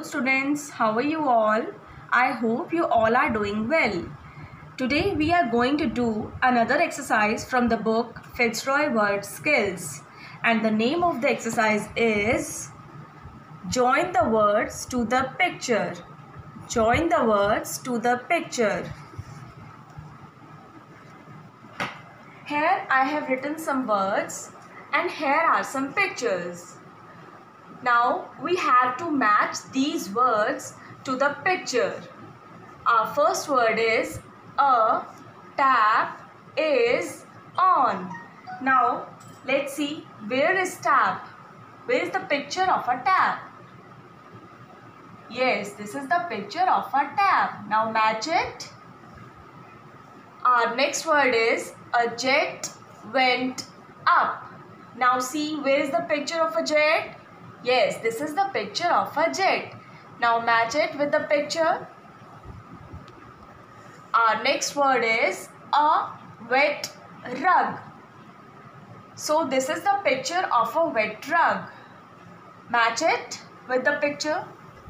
Hello students, how are you all? I hope you all are doing well. Today we are going to do another exercise from the book Fitzroy Word Skills, and the name of the exercise is Join the words to the picture. Join the words to the picture. Here I have written some words and here are some pictures. Now we have to match these words to the picture. Our first word is a tap is on. Now let's see, where is tap? Where is the picture of a tap? Yes, this is the picture of a tap. Now match it. Our next word is a jet went up. Now see, where is the picture of a jet? Yes, this is the picture of a jet. Now match it with the picture. Our next word is a wet rug. So this is the picture of a wet rug. Match it with the picture.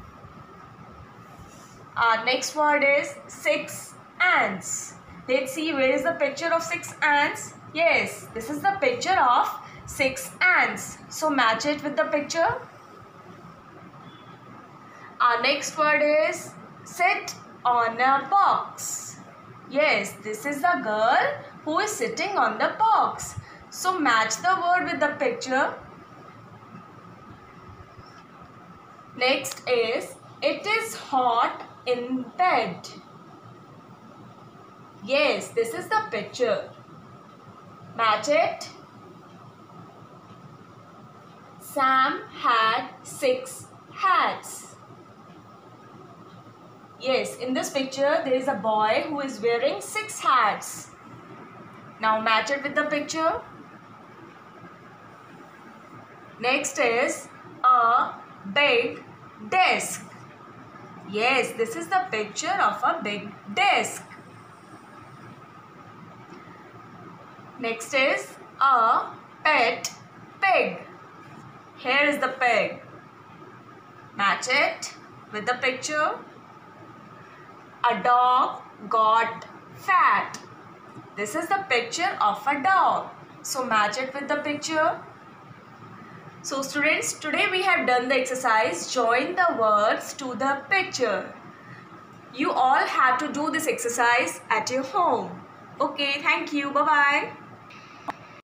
Our next word is 6 ants. Let's see, where is the picture of 6 ants? Yes, this is the picture of 6 ants. So match it with the picture. Our next word is sit on a box. Yes, this is the girl who is sitting on the box. So match the word with the picture. Next is it is hot in bed. Yes, this is the picture. Match it. Sam had 6 hats. Yes, in this picture there is a boy who is wearing 6 hats. Now match it with the picture. Next is a big desk. Yes, this is the picture of a big desk. Next is a pet pig. Here is the pig. Match it with the picture. A dog got fat. This is the picture of a dog. So match it with the picture. So students, today we have done the exercise join the words to the picture. You all have to do this exercise at your home. Okay, thank you. Bye-bye.